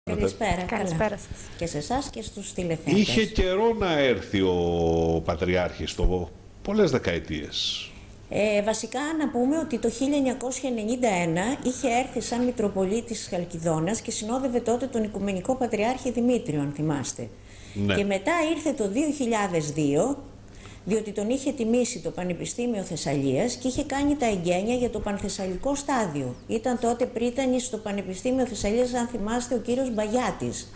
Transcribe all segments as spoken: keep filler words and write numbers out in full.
Καλησπέρα. Καλησπέρα σας. Και σε εσάς και στους τηλεθεατές. Είχε καιρό να έρθει ο Πατριάρχης, το πολλές δεκαετίες. Ε, βασικά να πούμε ότι το χίλια εννιακόσια ενενήντα ένα είχε έρθει σαν Μητροπολίτης της Χαλκιδόνας και συνόδευε τότε τον Οικουμενικό Πατριάρχη Δημήτριο, αν θυμάστε. Ναι. Και μετά ήρθε το δύο χιλιάδες δύο, διότι τον είχε τιμήσει το Πανεπιστήμιο Θεσσαλίας και είχε κάνει τα εγγένεια για το πανθεσσαλικό στάδιο. Ήταν τότε πρίτανης στο Πανεπιστήμιο Θεσσαλίας, αν θυμάστε, ο κύριος Μπαγιάτης.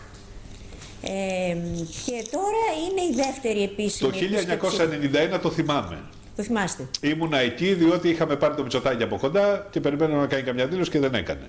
Ε, και τώρα είναι η δεύτερη επίσημη. Το χίλια εννιακόσια ενενήντα ένα το θυμάμαι. Το θυμάστε. Ήμουνα εκεί διότι είχαμε πάρει το Μητσοτάκη από κοντά και περιμένω να κάνει καμιά δήλωση και δεν έκανε.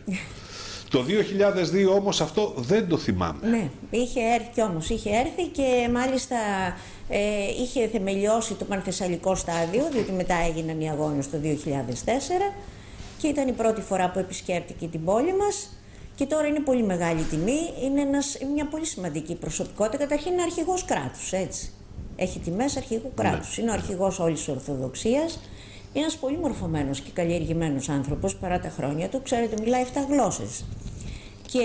Το δύο χιλιάδες δύο όμως αυτό δεν το θυμάμαι. Ναι, είχε έρθει όμως, είχε έρθει και μάλιστα ε, είχε θεμελιώσει το πανθεσσαλικό στάδιο, διότι μετά έγιναν οι αγώνες το δύο χιλιάδες τέσσερα και ήταν η πρώτη φορά που επισκέπτηκε την πόλη μας και τώρα είναι πολύ μεγάλη τιμή, είναι ένας, μια πολύ σημαντική προσωπικότητα, καταρχήν είναι αρχηγός κράτους, έτσι. Έχει τιμές αρχηγού κράτους, ναι. Είναι ο αρχηγός όλης της Ορθοδοξίας. Είναι ένας πολύ μορφωμένος και καλλιεργημένος άνθρωπος παρά τα χρόνια του. Ξέρετε, μιλάει εφτά γλώσσες. Και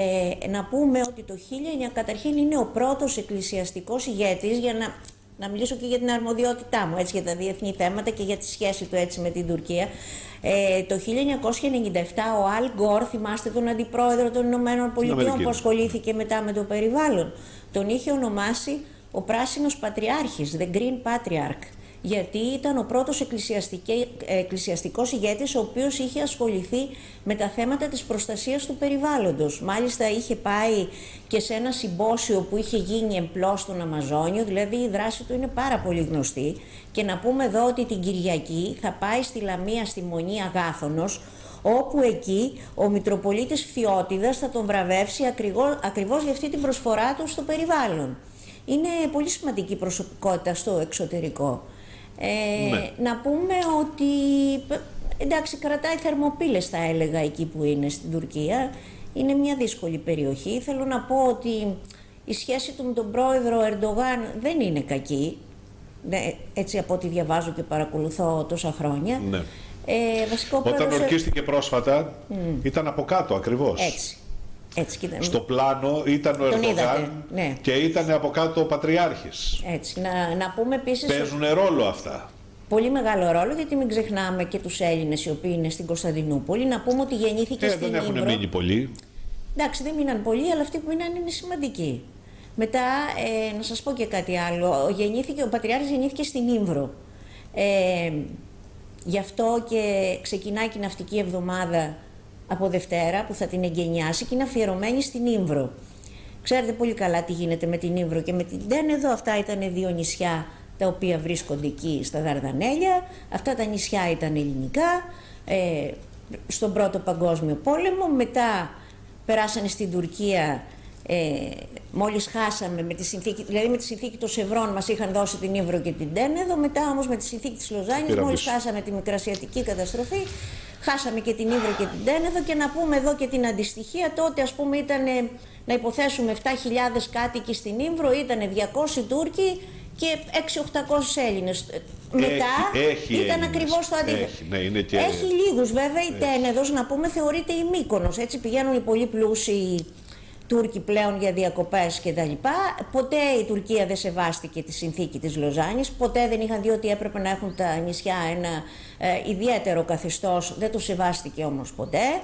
να πούμε ότι το χίλια εννιακόσια καταρχήν είναι ο πρώτος εκκλησιαστικός ηγέτης, για να, να μιλήσω και για την αρμοδιότητά μου, έτσι, για τα διεθνή θέματα και για τη σχέση του έτσι με την Τουρκία. Ε, το χίλια εννιακόσια ενενήντα επτά ο Αλ Γκορ, θυμάστε τον αντιπρόεδρο των Ηνωμένων Πολιτειών που ασχολήθηκε μετά με το περιβάλλον, τον είχε ονομάσει ο Πράσινος Πατριάρχης, the Green Patriarch. Γιατί ήταν ο πρώτος εκκλησιαστικός ηγέτης ο οποίος είχε ασχοληθεί με τα θέματα της προστασίας του περιβάλλοντος. Μάλιστα είχε πάει και σε ένα συμπόσιο που είχε γίνει εμπλώς στον Αμαζόνιο, δηλαδή η δράση του είναι πάρα πολύ γνωστή. Και να πούμε εδώ ότι την Κυριακή θα πάει στη Λαμία, στη Μονή Αγάθωνος, όπου εκεί ο Μητροπολίτης Φιώτιδας θα τον βραβεύσει ακριβώς, ακριβώς για αυτή την προσφορά του στο περιβάλλον. Είναι πολύ σημαντική προσωπικότητα στο εξωτερικό. Ε, ναι. Να πούμε ότι, εντάξει, κρατάει θερμοπύλες θα έλεγα εκεί που είναι στην Τουρκία. Είναι μια δύσκολη περιοχή. Θέλω να πω ότι η σχέση του με τον πρόεδρο Ερντογάν δεν είναι κακή. Ναι, έτσι από ό,τι διαβάζω και παρακολουθώ τόσα χρόνια. Ναι. Ε, βασικό Όταν πρόεδρος... ορκίστηκε πρόσφατα mm. ήταν από κάτω ακριβώς. Έτσι. Έτσι, στο πλάνο ήταν ο Ερντογάν, ναι. Και ήταν από κάτω ο Πατριάρχης. Έτσι, να, να πούμε επίσης... Παίζουν ρόλο αυτά. Πολύ μεγάλο ρόλο, γιατί μην ξεχνάμε και τους Έλληνες οι οποίοι είναι στην Κωνσταντινούπολη. Να πούμε ότι γεννήθηκε ε, στην Ήμβρο. Δεν έχουν μείνει πολλοί. Εντάξει, δεν μείναν πολλοί, αλλά αυτοί που μείναν είναι σημαντικοί. Μετά, ε, να σας πω και κάτι άλλο. Γεννήθηκε, ο Πατριάρχης γεννήθηκε στην Ήμβρο. Ε, γι' αυτό και ξεκινάει και η ναυτική εβδομάδα από Δευτέρα που θα την εγκαινιάσει και είναι αφιερωμένη στην Ήμβρο. Ξέρετε πολύ καλά τι γίνεται με την Ήμβρο και με την Τένεδο. Αυτά ήταν δύο νησιά τα οποία βρίσκονται εκεί στα Δαρδανέλια. Αυτά τα νησιά ήταν ελληνικά ε, στον Πρώτο Παγκόσμιο Πόλεμο. Μετά περάσανε στην Τουρκία. Ε, μόλις χάσαμε με τη συνθήκη, δηλαδή με τη συνθήκη των Σευρών μας είχαν δώσει την Ήμβρο και την Τένεδο. Μετά όμως με τη συνθήκη της Λοζάνης, μόλις χάσαμε τη Μικρασιατική καταστροφή, χάσαμε και την Ήμβρο και την Τένεδο. Και να πούμε εδώ και την αντιστοιχεία, τότε ας πούμε ήταν, να υποθέσουμε, επτά χιλιάδες κάτοικοι στην Ήμβρο, ήταν διακόσιοι Τούρκοι και έξι οχτακόσιοι Έλληνες. Μετά έχει, ήταν έχει ακριβώς το αντίθετο. Έχει, ναι, είναι και... έχει λίγους βέβαια. Η Τένεδος, να πούμε, θεωρείται η Μύκονος. Έτσι πηγαίνουν οι πολύ πλούσιοι Τούρκοι πλέον για διακοπές και τα λοιπά. Ποτέ η Τουρκία δεν σεβάστηκε τη συνθήκη της Λοζάνης. Ποτέ δεν είχαν δει ότι έπρεπε να έχουν τα νησιά ένα ε, ιδιαίτερο καθεστώς. Δεν το σεβάστηκε όμως ποτέ.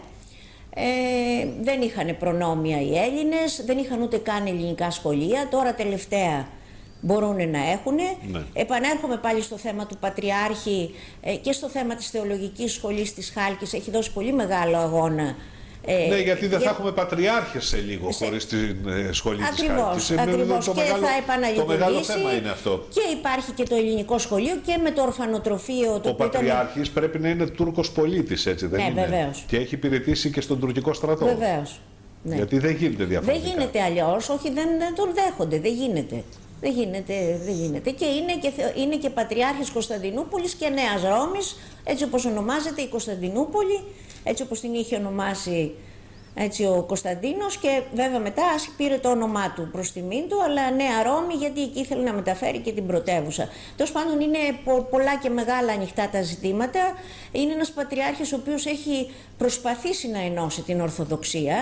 Ε, δεν είχαν προνόμια οι Έλληνες, δεν είχαν ούτε καν ελληνικά σχολεία. Τώρα τελευταία μπορούν να έχουν. Ναι. Επανέρχομαι πάλι στο θέμα του Πατριάρχη ε, και στο θέμα της Θεολογικής Σχολής της Χάλκης. Έχει δώσει πολύ μεγάλο αγώνα. Ναι, γιατί δεν για... θα έχουμε πατριάρχες σε λίγο σε... χωρίς τη σχολή ακριβώς, της Χάλκης. Ακριβώς, το και μεγάλο, θα επαναλειτουργήσει. Το μεγάλο θέμα είναι αυτό. Και υπάρχει και το ελληνικό σχολείο και με το ορφανοτροφείο. Το ο πατριάρχης ήταν... πρέπει να είναι Τούρκος πολίτης, έτσι δεν ναι, είναι? Βεβαίως. Και έχει υπηρετήσει και στον τουρκικό στρατό. Βεβαίως. Ναι. Γιατί δεν γίνεται διαφορετικά. Δεν γίνεται αλλιώς, όχι, δεν, δεν τον δέχονται, δεν γίνεται. Δεν γίνεται, δεν γίνεται. Και είναι και, είναι και Πατριάρχης Κωνσταντινούπολης και Νέας Ρώμης, έτσι όπως ονομάζεται η Κωνσταντινούπολη, έτσι όπως την είχε ονομάσει έτσι ο Κωνσταντίνος, και βέβαια μετά πήρε το όνομά του προς τιμήν του, αλλά Νέα Ρώμη, γιατί εκεί ήθελε να μεταφέρει και την πρωτεύουσα. Τέλος πάντων, είναι πο πολλά και μεγάλα ανοιχτά τα ζητήματα. Είναι ένας πατριάρχης ο οποίος έχει προσπαθήσει να ενώσει την Ορθοδοξία.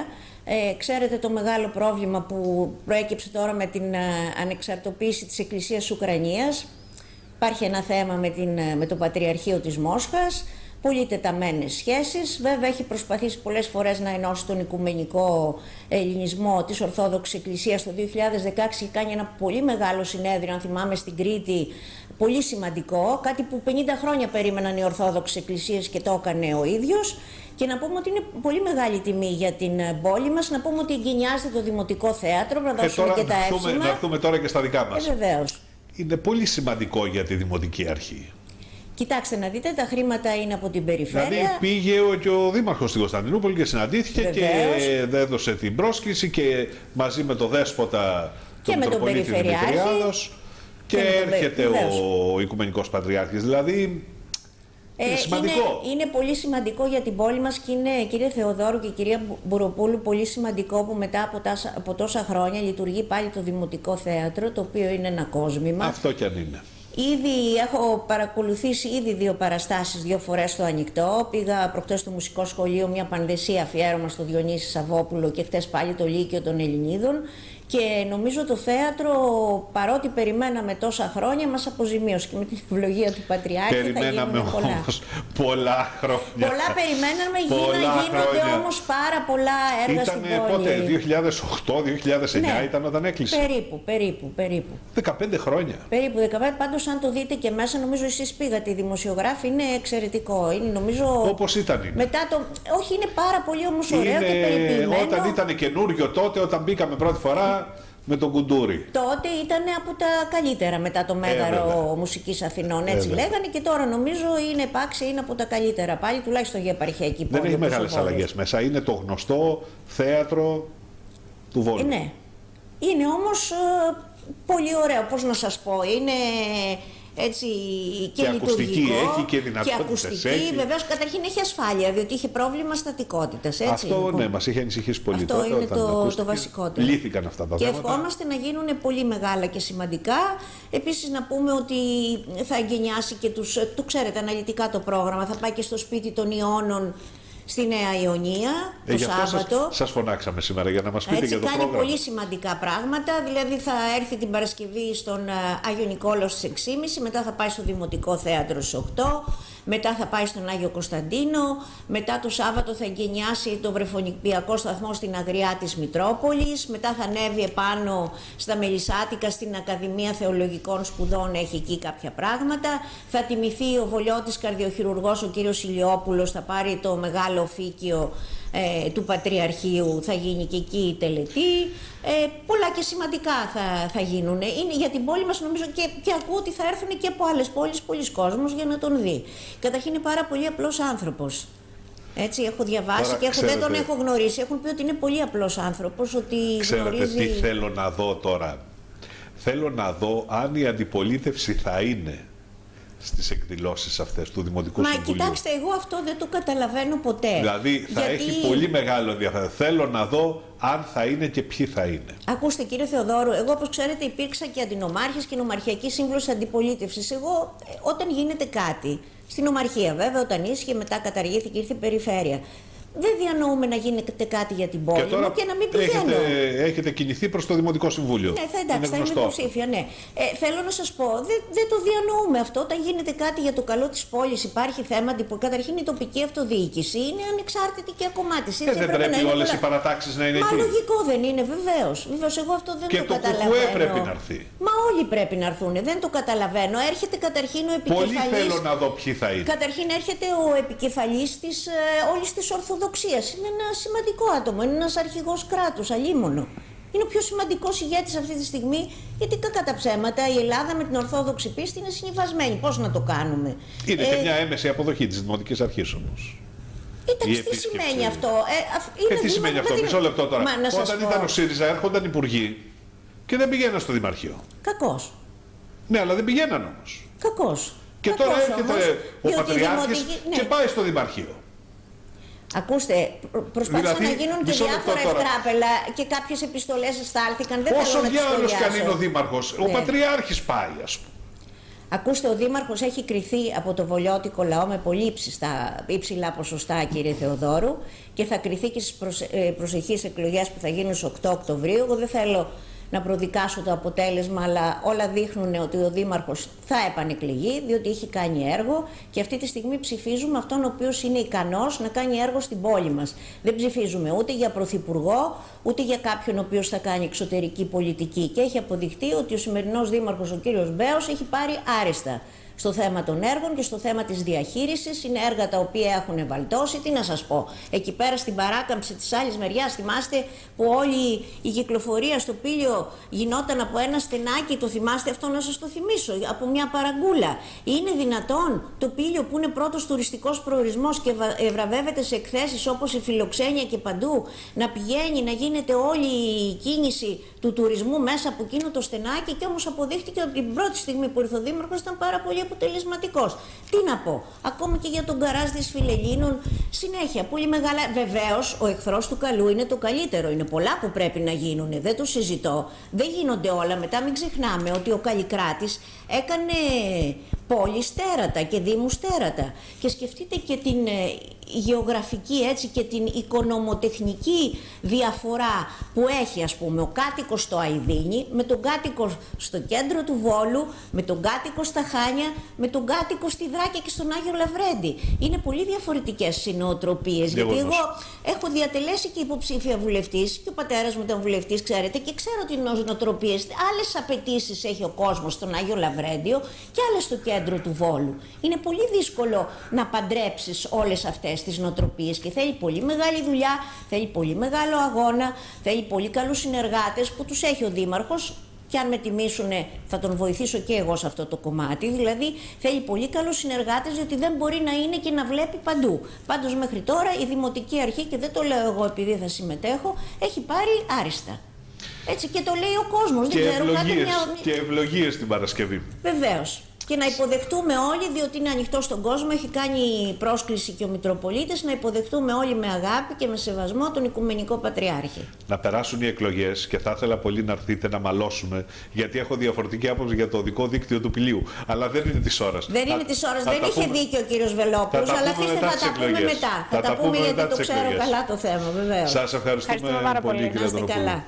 Ε, ξέρετε το μεγάλο πρόβλημα που προέκυψε τώρα με την ε, ανεξαρτοποίηση της Εκκλησίας Ουκρανίας. Υπάρχει ένα θέμα με, την, με το Πατριαρχείο της Μόσχας, πολύ τεταμένες σχέσεις. Βέβαια έχει προσπαθήσει πολλές φορές να ενώσει τον οικουμενικό ελληνισμό της Ορθόδοξης Εκκλησίας. Το δύο χιλιάδες δεκαέξι έχει κάνει ένα πολύ μεγάλο συνέδριο, αν θυμάμαι, στην Κρήτη, πολύ σημαντικό, κάτι που πενήντα χρόνια περίμεναν οι Ορθόδοξες Εκκλησίες και το έκανε ο ίδιος. Και να πούμε ότι είναι πολύ μεγάλη τιμή για την πόλη μας, να πούμε ότι εγκαινιάζεται το Δημοτικό Θέατρο, να δώσουμε και, και τα εύσημα. Να έρθουμε τώρα και στα δικά μας. Ε, βεβαίως. Είναι πολύ σημαντικό για τη Δημοτική Αρχή. Κοιτάξτε να δείτε, τα χρήματα είναι από την περιφέρεια. Δηλαδή πήγε ο, και ο Δήμαρχος στην Κωνσταντινούπολη και συναντήθηκε. Βεβαίως. Και έδωσε την πρόσκληση και μαζί με το Δέσποτα και τον Μητροπολίτη Δημητριάδος και, και έρχεται ο, ο Οικουμενικός Πατριάρχης. Δηλαδή είναι ε, σημαντικό. Είναι, είναι πολύ σημαντικό για την πόλη μας και είναι, κύριε Θεοδόρου και κυρία Μπουροπούλου, πολύ σημαντικό που μετά από, τα, από τόσα χρόνια λειτουργεί πάλι το Δημοτικό Θέατρο, το οποίο είναι ένα κόσμημα. Αυτό κι αν είναι. Ήδη έχω παρακολουθήσει ήδη δύο παραστάσεις, δύο φορές στο ανοιχτό. Πήγα προχτές στο Μουσικό Σχολείο, μια πανδεσία αφιέρωμα στο Διονύση Σαββόπουλο και χτες πάλι το Λύκειο των Ελληνίδων. Και νομίζω το θέατρο, παρότι περιμέναμε τόσα χρόνια, μας αποζημίωσε και με την ευλογία του Πατριάρχη. Περιμέναμε θα πολλά. όμως πολλά χρόνια. Πολλά περιμέναμε, πολλά γίνονται χρόνια. Όμως πάρα πολλά έργα Ήτανε, στην πόλη. Πότε, δύο χιλιάδες οκτώ δύο χιλιάδες εννιά ναι, ήταν όταν έκλεισε. Περίπου, περίπου, περίπου. δεκαπέντε χρόνια. Περίπου δεκαπέντε, πάντως αν το δείτε και μέσα, νομίζω εσείς πήγατε, οι δημοσιογράφοι, είναι εξαιρετικό. Είναι, νομίζω, όπως ήταν. Είναι. Μετά το, όχι, είναι πάρα πολύ όμως ωραίο είναι, και περιποιημένο. Όταν ήταν καινούριο τότε, όταν μπήκαμε πρώτη φορά με τον Κουντούρη. Τότε ήταν από τα καλύτερα μετά το Μέγαρο ε, Μουσικής Αθηνών, έτσι ε, λέγανε, και τώρα νομίζω είναι επάξια, είναι από τα καλύτερα πάλι, τουλάχιστον για επαρχιακή πόλη. Δεν έχει μεγάλες αλλαγές μέσα, είναι το γνωστό θέατρο του Βόλου. Ε, ναι, είναι όμως ε, πολύ ωραίο, πώς να σας πω, είναι έτσι και, και λειτουργικό. Ακουστική έχει και δυνατότητες. Και ακουστική, έχει. Βεβαίως, καταρχήν έχει ασφάλεια, διότι είχε πρόβλημα στατικότητας. Έτσι, αυτό λοιπόν. Ναι, μας είχε ανησυχήσει πολύ. Αυτό τότε, είναι το, το βασικότερο. Λύθηκαν αυτά τα και θέματα. Και ευχόμαστε να γίνουν πολύ μεγάλα και σημαντικά. Επίσης, να πούμε ότι θα εγκαινιάσει και τους. Το ξέρετε, αναλυτικά το πρόγραμμα. Θα πάει και στο σπίτι των Ιώνων στη Νέα Ιωνία το ε, Σάββατο. Σας, σας φωνάξαμε σήμερα για να μας πείτε έτσι, για το κάνει πρόγραμμα. Πολύ σημαντικά πράγματα. Δηλαδή θα έρθει την Παρασκευή στον Άγιο Νικόλαο στις έξι και μισή, μετά θα πάει στο Δημοτικό Θέατρο στις οκτώ, μετά θα πάει στον Άγιο Κωνσταντίνο, μετά το Σάββατο θα εγκαινιάσει το βρεφονιπιακό σταθμό στην Αγριά της Μητρόπολης, μετά θα ανέβει επάνω στα Μελισσάτικα στην Ακαδημία Θεολογικών Σπουδών, έχει εκεί κάποια πράγματα. Θα τιμηθεί ο Βολιώτης καρδιοχειρουργός, ο κύριος Ηλιόπουλος, θα πάρει το μεγάλο οφίκιο ε, του Πατριαρχείου, θα γίνει και εκεί η τελετή. Ε, πολλά και σημαντικά θα, θα γίνουν. Είναι για την πόλη μας, νομίζω, και, και ακούω ότι θα έρθουν και από άλλες πόλεις πολλοί κόσμος για να τον δει. Καταρχήν είναι πάρα πολύ απλός άνθρωπος. Έτσι, έχω διαβάσει. Τώρα, και έχω, ξέρετε, δεν τον έχω γνωρίσει. Έχουν πει ότι είναι πολύ απλός άνθρωπος, ότι ξέρετε γνωρίζει... τι θέλω να δω τώρα. Θέλω να δω αν η αντιπολίτευση θα είναι στις εκδηλώσεις αυτές του Δημοτικού Μα, Συμβουλίου. Μα κοιτάξτε, εγώ αυτό δεν το καταλαβαίνω ποτέ. Δηλαδή θα γιατί... έχει πολύ μεγάλο ενδιαφέρον. Θέλω να δω αν θα είναι και ποιοι θα είναι. Ακούστε κύριε Θεοδόρου, εγώ όπως ξέρετε υπήρξα και αντινομάρχης και νομαρχιακή σύμβουλος αντιπολίτευσης. Εγώ όταν γίνεται κάτι, στην νομαρχία βέβαια, όταν ίσχυε, μετά καταργήθηκε, ήρθε η περιφέρεια. Δεν διανοούμε να γίνεται κάτι για την πόλη και, τώρα μου και να μην πηγαίνω. Έχετε, έχετε κινηθεί προς το Δημοτικό Συμβούλιο. Ναι, θα, εντάξει, θα είμαι υποψήφια, ναι. Ε, θέλω να σας πω, δεν, δεν το διανοούμε αυτό. Όταν γίνεται κάτι για το καλό της πόλης, υπάρχει θέμα. Καταρχήν η τοπική αυτοδιοίκηση είναι ανεξάρτητη και ακομμάτιση. Ε, δεν πρέπει όλες πολλά... οι παρατάξεις να είναι Μα εκεί. Μα λογικό δεν είναι, βεβαίως. Βεβαίως, εγώ αυτό δεν και το, το καταλαβαίνω. Και το ΚΚΕ πρέπει να έρθει. Μα όλοι πρέπει να έρθουν, δεν το καταλαβαίνω. Έρχεται καταρχήν ο επικεφαλής. Πολύ θέλω να δω ποιοι θα είναι. Καταρχήν έρχεται ο επικεφαλής της ε, όλης της Ορθοδοξίας. Είναι ένα σημαντικό άτομο, είναι ένας αρχηγός κράτους, αλίμονο. Είναι ο πιο σημαντικός ηγέτης αυτή τη στιγμή, γιατί κακά τα ψέματα η Ελλάδα με την Ορθόδοξη πίστη είναι συνυφασμένη. Πώς να το κάνουμε. Είναι ε, και μια έμεση αποδοχή της Δημοτικής Αρχής όμως. Εντάξει, τι σημαίνει αυτό. Ε, είναι ε, τι σημαίνει αυτό, μισό λεπτό τώρα. Μα, Όταν ήταν ο ΣΥΡΙΖΑ έρχονταν υπουργοί και δεν πηγαίναν στο Δημαρχείο. Κακώς. Ναι, αλλά δεν πηγαίναν όμως. Κακώς. Και Κακώς τώρα έρχεται όμως, ο Πατριάρχης δημοτική... και πάει στο Δημαρχείο. Ακούστε, προσπάθησαν δηλαδή, να γίνουν και διάφορα ευτράπελα και κάποιες επιστολές εστάλθηκαν. Δεν Όσο θέλω να διάολος κι αν είναι ο Δήμαρχος, ναι. ο Πατριάρχης πάει, ας πούμε. Ακούστε, ο Δήμαρχος έχει κριθεί από το βολιώτικο λαό με πολύ υψιστά, υψηλά ποσοστά, κύριε Θεοδόρου, και θα κριθεί και στις προσε, προσεχείς εκλογές που θα γίνουν στις οκτώ Οκτωβρίου. Εγώ δεν θέλω να προδικάσω το αποτέλεσμα, αλλά όλα δείχνουν ότι ο Δήμαρχος θα επανεκλεγεί, διότι έχει κάνει έργο και αυτή τη στιγμή ψηφίζουμε αυτόν ο οποίος είναι ικανός να κάνει έργο στην πόλη μας. Δεν ψηφίζουμε ούτε για πρωθυπουργό, ούτε για κάποιον ο οποίος θα κάνει εξωτερική πολιτική. Και έχει αποδειχτεί ότι ο σημερινός Δήμαρχος, ο κύριος Μπέος, έχει πάρει άριστα στο θέμα των έργων και στο θέμα της διαχείρισης. Είναι έργα τα οποία έχουν βαλτώσει. Τι να σας πω, εκεί πέρα στην παράκαμψη της άλλης μεριάς, θυμάστε που όλη η κυκλοφορία στο Πήλιο γινόταν από ένα στενάκι, το θυμάστε αυτό, να σας το θυμίσω, από μια παραγκούλα. Είναι δυνατόν το Πήλιο, που είναι πρώτος τουριστικός προορισμός και βραβεύεται σε εκθέσεις όπως η Φιλοξένεια και παντού, να πηγαίνει, να γίνεται όλη η κίνηση του τουρισμού μέσα από εκείνο το στενάκι? Και όμως αποδείχτηκε ότι την πρώτη στιγμή που ήρθε ο Δήμαρχος ήταν πάρα πολύ αποτελεσματικός. Τι να πω, ακόμα και για τον γκαράζ της Φιλελλήνων, συνέχεια πολύ μεγάλα. Βεβαίως, ο εχθρός του καλού είναι το καλύτερο. Είναι πολλά που πρέπει να γίνουν, δεν το συζητώ. Δεν γίνονται όλα. Μετά μην ξεχνάμε ότι ο Καλλικράτης έκανε πόλεις τέρατα και δήμους τέρατα. Και σκεφτείτε και την ε, γεωγραφική, έτσι, και την οικονομοτεχνική διαφορά που έχει, ας πούμε, ο κάτοικος στο Αηδίνι με τον κάτοικο στο κέντρο του Βόλου, με τον κάτοικο στα Χάνια, με τον κάτοικο στη Δράκη και στον Άγιο Λαβρέντη. Είναι πολύ διαφορετικές οι νοοτροπίες. Γιατί εγώ έχω διατελέσει και υποψήφια βουλευτής και ο πατέρας μου ήταν βουλευτής, ξέρετε, και ξέρω τι νοοτροπίες. Άλλες απαιτήσεις έχει ο κόσμος στον Άγιο Λαβρέντιο και άλλες στο κέντρο του Βόλου. Είναι πολύ δύσκολο να παντρέψεις όλες αυτές τις νοοτροπίες και θέλει πολύ μεγάλη δουλειά, θέλει πολύ μεγάλο αγώνα, θέλει πολύ καλούς συνεργάτες που τους έχει ο Δήμαρχος. Και αν με τιμήσουν, θα τον βοηθήσω και εγώ σε αυτό το κομμάτι. Δηλαδή, θέλει πολύ καλούς συνεργάτες, διότι δεν μπορεί να είναι και να βλέπει παντού. Πάντως, μέχρι τώρα η Δημοτική Αρχή, και δεν το λέω εγώ επειδή θα συμμετέχω, έχει πάρει άριστα. Έτσι, και το λέει ο κόσμος. Και δεν ξέρω, ευλογίες, μια... και ευλογίες την Παρασκευή. Βεβαίως. Και να υποδεχτούμε όλοι, διότι είναι ανοιχτό στον κόσμο, έχει κάνει πρόσκληση και ο Μητροπολίτης, να υποδεχτούμε όλοι με αγάπη και με σεβασμό τον Οικουμενικό Πατριάρχη. Να περάσουν οι εκλογές και θα ήθελα πολύ να έρθετε να μαλώσουμε, γιατί έχω διαφορετική άποψη για το οδικό δίκτυο του Πηλίου. Αλλά δεν είναι της ώρας. Δεν είναι της ώρας, δεν είχε δίκιο ο κύριος Βελόπουλος, αλλά αφήστε, θα τα πούμε μετά. Θα, θα τα πούμε γιατί το ξέρω καλά το θέμα, βεβαίως. Σας ευχαριστούμε, ευχαριστούμε πάρα πολύ, κύριε Δροπούλου.